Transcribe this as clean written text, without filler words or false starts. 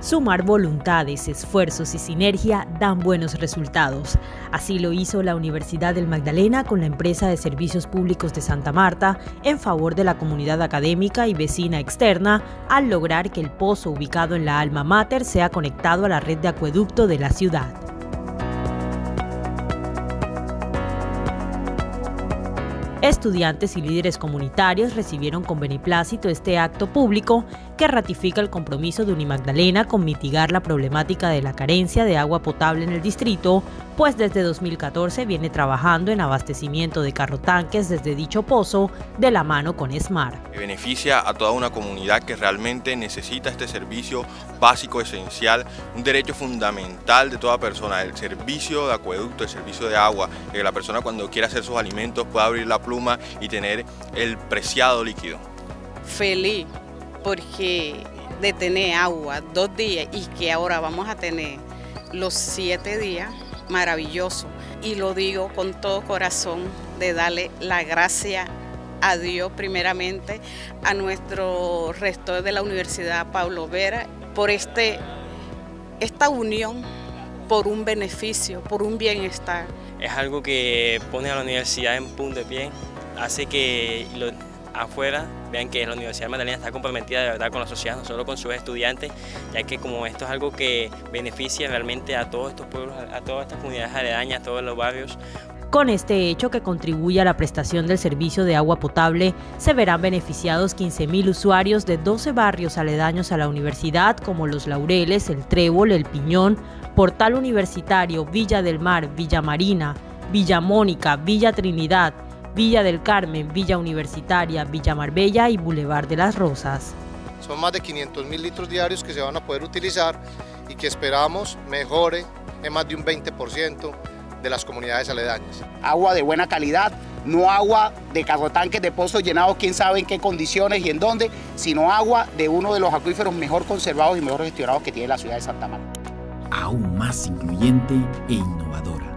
Sumar voluntades, esfuerzos y sinergia dan buenos resultados. Así lo hizo la Universidad del Magdalena con la empresa de servicios públicos de Santa Marta en favor de la comunidad académica y vecina externa al lograr que el pozo ubicado en la alma mater sea conectado a la red de acueducto de la ciudad. Estudiantes y líderes comunitarios recibieron con beneplácito este acto público que ratifica el compromiso de Unimagdalena con mitigar la problemática de la carencia de agua potable en el distrito, pues desde 2014 viene trabajando en abastecimiento de carrotanques desde dicho pozo de la mano con Smart. Beneficia a toda una comunidad que realmente necesita este servicio básico, esencial, un derecho fundamental de toda persona, el servicio de acueducto, el servicio de agua, que la persona cuando quiera hacer sus alimentos pueda abrir la pluma y tener el preciado líquido. Feliz porque de tener agua 2 días y que ahora vamos a tener los 7 días, maravilloso. Y lo digo con todo corazón de darle la gracia a Dios primeramente, a nuestro rector de la Universidad Pablo Vera, por esta unión, por un beneficio, por un bienestar. Es algo que pone a la universidad en punto de pie, hace que afuera vean que la Universidad Magdalena está comprometida de verdad con la sociedad, no solo con sus estudiantes, ya que como esto es algo que beneficia realmente a todos estos pueblos, a todas estas comunidades aledañas, a todos los barrios. Con este hecho que contribuye a la prestación del servicio de agua potable, se verán beneficiados 15.000 usuarios de 12 barrios aledaños a la universidad como Los Laureles, El Trébol, El Piñón, Portal Universitario, Villa del Mar, Villa Marina, Villa Mónica, Villa Trinidad, Villa del Carmen, Villa Universitaria, Villa Marbella y Boulevard de las Rosas. Son más de 500.000 litros diarios que se van a poder utilizar y que esperamos mejore en más de un 20% de las comunidades aledañas. Agua de buena calidad, no agua de carrotanques de pozos llenados quién sabe en qué condiciones y en dónde, sino agua de uno de los acuíferos mejor conservados y mejor gestionados que tiene la ciudad de Santa Marta. Aún más incluyente e innovadora.